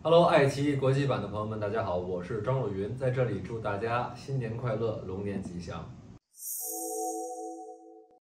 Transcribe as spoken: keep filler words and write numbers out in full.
Hello，爱奇艺国际版的朋友们，大家好，我是张若云，在这里祝大家新年快乐，龙年吉祥。